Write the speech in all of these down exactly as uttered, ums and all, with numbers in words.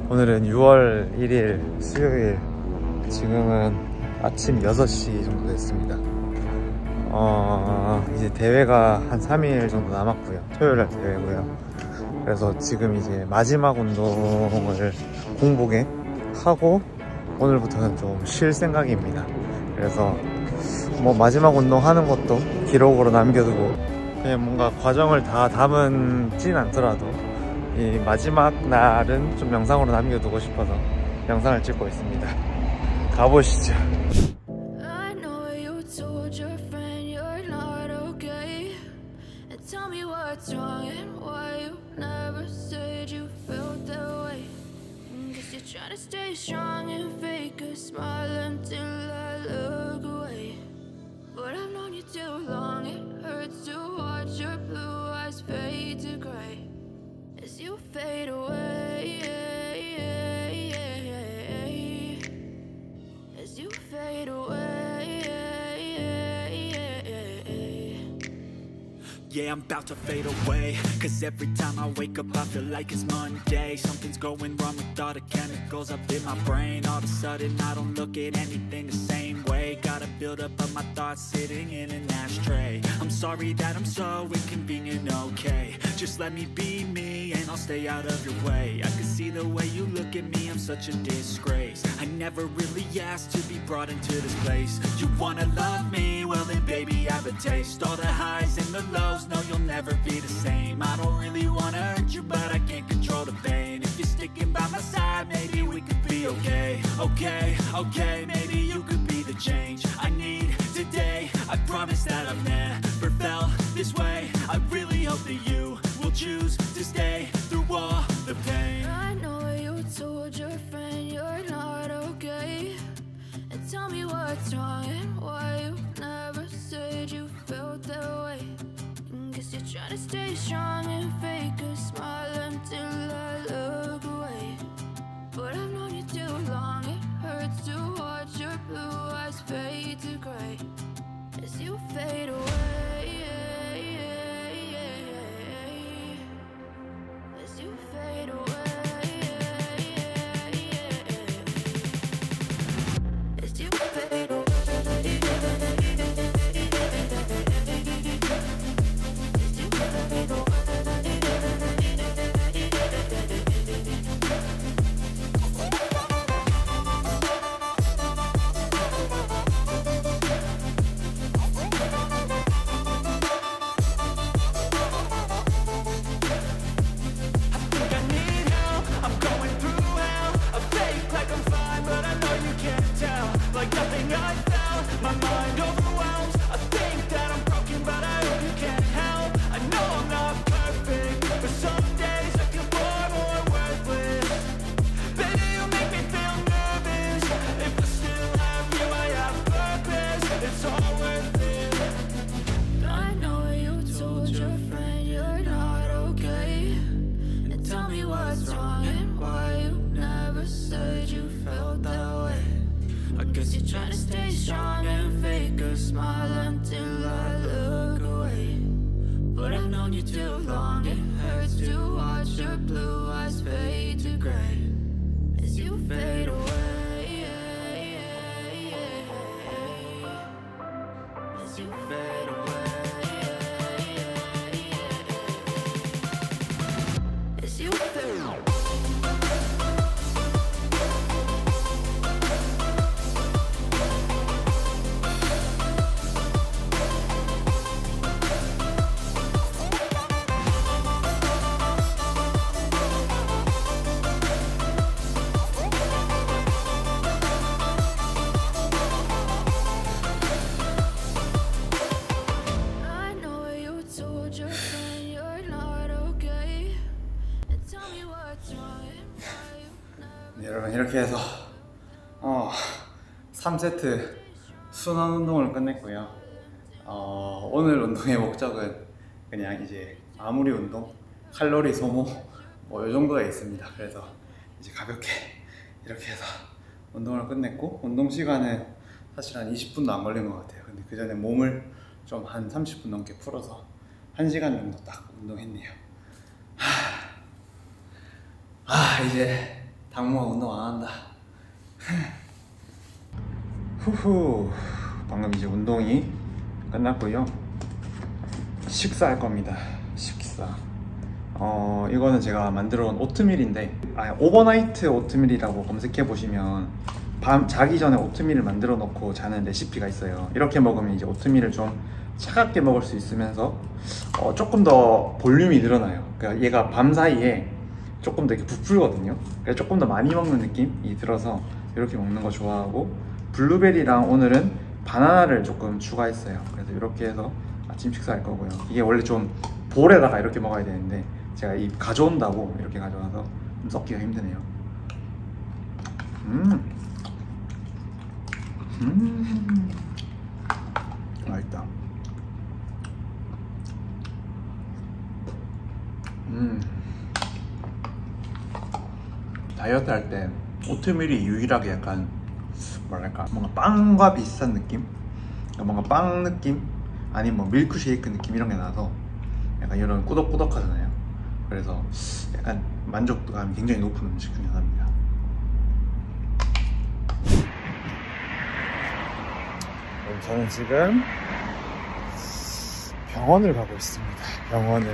오늘은 유월 일일 수요일, 지금은 아침 여섯 시 정도 됐습니다. 어, 이제 대회가 한 삼 일 정도 남았고요. 토요일날 대회고요. 그래서 지금 이제 마지막 운동을 공복에 하고 오늘부터는 좀 쉴 생각입니다. 그래서 뭐 마지막 운동 하는 것도 기록으로 남겨두고, 그냥 뭔가 과정을 다 담은진 않더라도 이 마지막 날은 좀 영상으로 남겨두고 싶어서 영상을 찍고 있습니다. 가보시죠. As you fade away, as you fade away. Yeah, I'm about to fade away, cause every time I wake up I feel like it's Monday. Something's going wrong with all the chemicals up in my brain. All of a sudden I don't look at anything the same way. Gotta build up of my thoughts sitting in an ashtray. I'm sorry that I'm so inconvenient, okay? Just let me be me and I'll stay out of your way. I can see the way you look at me, I'm such a disgrace. I never really asked to be brought into this place. You wanna love me? Well then baby I have a taste. All the highs and the lows, no you'll never be the same. I don't really wanna hurt you but I can't control the pain. If you're sticking by my side, maybe we could be okay. Okay, okay, maybe you could be the change I need today. I promise that I've never felt this way. I really hope that you will choose to stay through all the pain. I know you told your friend you're not okay, and tell me what's wrong and why you never said you felt that way. Guess you're trying to stay strong and fake a smile until I look away. But I've known you too long, it hurts to watch your blue eyes fade to gray as you fade away. As you fade away. As you fade away. Trying to stay strong and fake a smile until I look away. But I've known you too long, it hurts to watch your blue eyes fade to gray as you fade away. As you fade away. As you fade away. 네, 여러분 이렇게 해서 어, 삼 세트 순환 운동을 끝냈고요. 어, 오늘 운동의 목적은 그냥 이제 마무리 운동, 칼로리 소모 뭐 이 정도가 있습니다. 그래서 이제 가볍게 이렇게 해서 운동을 끝냈고, 운동 시간은 사실 한 이십 분도 안 걸린 것 같아요. 근데 그 전에 몸을 좀 한 삼십 분 넘게 풀어서 한 시간 정도 딱 운동했네요. 하... 아 이제 당무가 운동 안 한다. 후후. 방금 이제 운동이 끝났고요. 식사할 겁니다. 식사. 어 이거는 제가 만들어 온 오트밀인데, 아 오버나이트 오트밀이라고 검색해 보시면 밤 자기 전에 오트밀을 만들어 놓고 자는 레시피가 있어요. 이렇게 먹으면 이제 오트밀을 좀 차갑게 먹을 수 있으면서 어, 조금 더 볼륨이 늘어나요. 그러니까 얘가 밤 사이에 조금 더 이렇게 부풀거든요. 그래서 조금 더 많이 먹는 느낌이 들어서 이렇게 먹는 거 좋아하고, 블루베리랑 오늘은 바나나를 조금 추가했어요. 그래서 이렇게 해서 아침 식사할 거고요. 이게 원래 좀 볼에다가 이렇게 먹어야 되는데 제가 이 가져온다고 이렇게 가져와서 좀 섞기가 힘드네요. 음, 음, 맛있다. 음, 다이어트 할 때 오트밀이 유일하게 약간 뭐랄까 뭔가 빵과 비슷한 느낌? 뭔가 빵 느낌? 아니면 뭐 밀크쉐이크 느낌 이런 게 나서 약간 이런 꾸덕꾸덕하잖아요. 그래서 약간 만족도감이 굉장히 높은 음식 중에 하나입니다. 저는 지금 병원을 가고 있습니다. 병원을.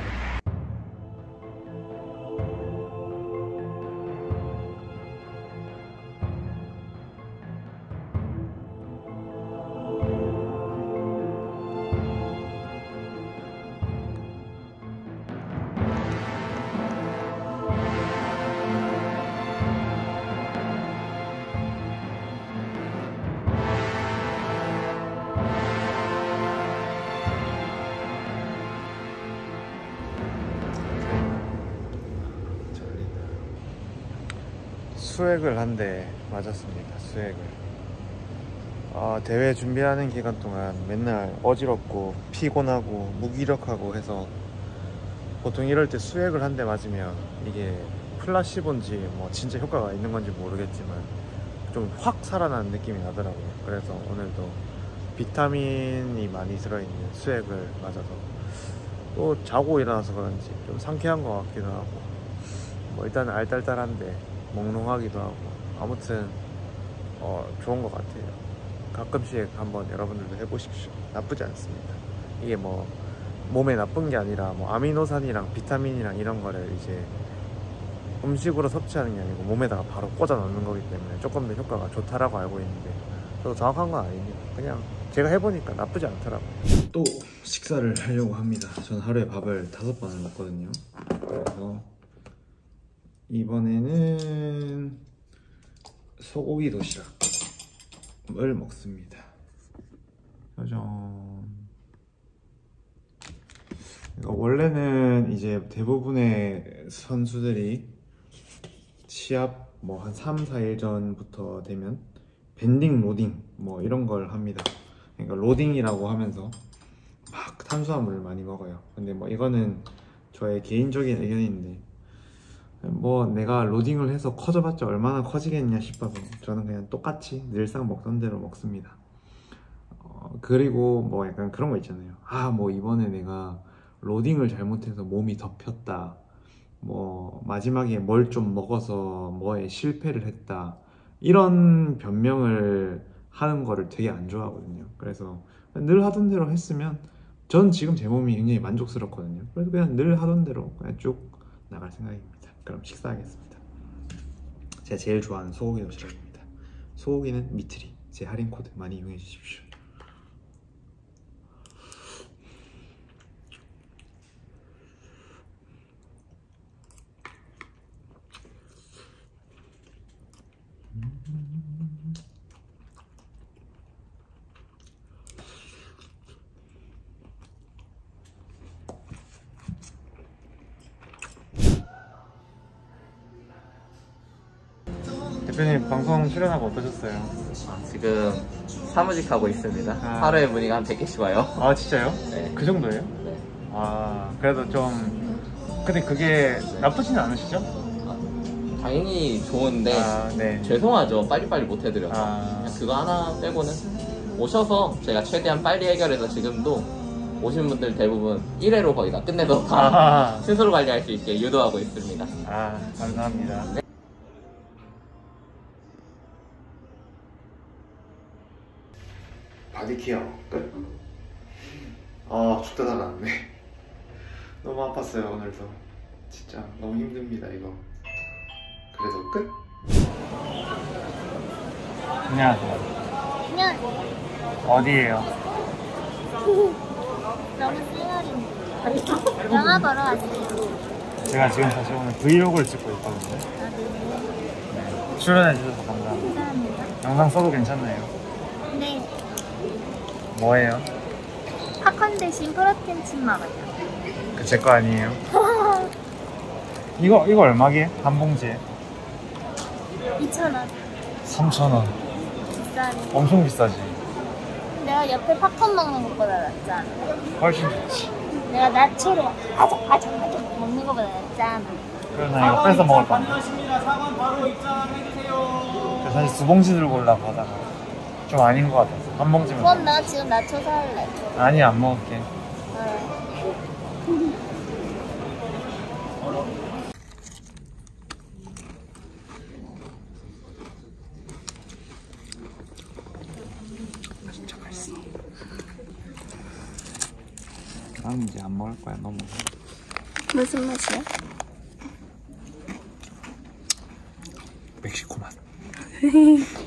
수액을 한 대 맞았습니다. 수액을. 아, 대회 준비하는 기간 동안 맨날 어지럽고 피곤하고 무기력하고 해서 보통 이럴 때 수액을 한 대 맞으면 이게 플라시보인지 뭐 진짜 효과가 있는 건지 모르겠지만 좀 확 살아나는 느낌이 나더라고요. 그래서 오늘도 비타민이 많이 들어있는 수액을 맞아서 또 자고 일어나서 그런지 좀 상쾌한 것 같기도 하고, 뭐 일단 알딸딸한데 몽롱하기도 하고, 아무튼 어, 좋은 것 같아요. 가끔씩 한번 여러분들도 해보십시오. 나쁘지 않습니다. 이게 뭐 몸에 나쁜 게 아니라 뭐 아미노산이랑 비타민이랑 이런 거를 이제 음식으로 섭취하는 게 아니고 몸에다가 바로 꽂아 넣는 거기 때문에 조금 더 효과가 좋다라고 알고 있는데, 저도 정확한 건 아닙니다. 그냥 제가 해보니까 나쁘지 않더라고요. 또 식사를 하려고 합니다. 저는 하루에 밥을 다섯 번을 먹거든요. 그래서 이번에는 소고기 도시락을 먹습니다. 짜잔. 원래는 이제 대부분의 선수들이 시합 뭐 한 삼, 사 일 전부터 되면 밴딩 로딩 뭐 이런 걸 합니다. 그러니까 로딩이라고 하면서 막 탄수화물을 많이 먹어요. 근데 뭐 이거는 저의 개인적인 의견인데, 뭐 내가 로딩을 해서 커져봤자 얼마나 커지겠냐 싶어서 저는 그냥 똑같이 늘상 먹던 대로 먹습니다. 어, 그리고 뭐 약간 그런 거 있잖아요. 아, 뭐 이번에 내가 로딩을 잘못해서 몸이 덮였다, 뭐 마지막에 뭘 좀 먹어서 뭐에 실패를 했다, 이런 변명을 하는 거를 되게 안 좋아하거든요. 그래서 늘 하던 대로 했으면 전 지금 제 몸이 굉장히 만족스럽거든요. 그래서 그냥 늘 하던 대로 그냥 쭉 나갈 생각입니다. 그럼 식사하겠습니다. 제가 제일 좋아하는 소고기 도시락입니다. 소고기는 미트리. 제 할인 코드 많이 이용해 주십시오. 대표님 방송 출연하고 어떠셨어요? 아, 지금 사무직 하고 있습니다. 아. 하루에 문의가 한 백 개씩 와요. 아 진짜요? 네. 그 정도예요? 네. 아 그래도 좀 근데 그게 나쁘지는 않으시죠? 아, 당연히 좋은데 아, 네. 죄송하죠. 빨리빨리 못 해드려서. 아. 그냥 그거 하나 빼고는 오셔서 제가 최대한 빨리 해결해서 지금도 오신 분들 대부분 일 회로 거의 다 끝내서 다 아. 스스로 관리할 수 있게 유도하고 있습니다. 아 감사합니다. 네. 바디케어 끝. 아 죽다 나갔네. 너무 아팠어요 오늘도. 진짜 너무 힘듭니다 이거. 그래도 끝. 안녕하세요. 안녕하세요. 어디에요? 너무 쌩얼인데. 영화 보러 왔어요. 제가 지금 사실 오늘 브이로그를 찍고 있거든요. 아, 네. 네. 출연해주셔서 감사합니다. 감사합니다. 영상 써도 괜찮나요? 네. 뭐예요? 팝콘 대신 프로틴 칩 먹어요. 그 제 거 아니에요? 이거 이거 얼마게? 한 봉지에? 이천 원. 삼천 원. 비싸네. 엄청 비싸지? 내가 옆에 팝콘 먹는 것보다 낫잖아. 훨씬 좋지. 내가 나초로 아작아작아작 먹는 것보다 낫잖아. 그래서 나 이거 뺏어 먹을 건데. 그래서 사실 두 봉지 들고 오려고 하다가 좀 아닌 것 같아서 한 봉지면. 그럼 나 지금 나초 살래. 아니 안 먹을게. 어. 진짜 맛있어. 난 이제 안 먹을 거야. 너무. 무슨 맛이야? 멕시코 맛.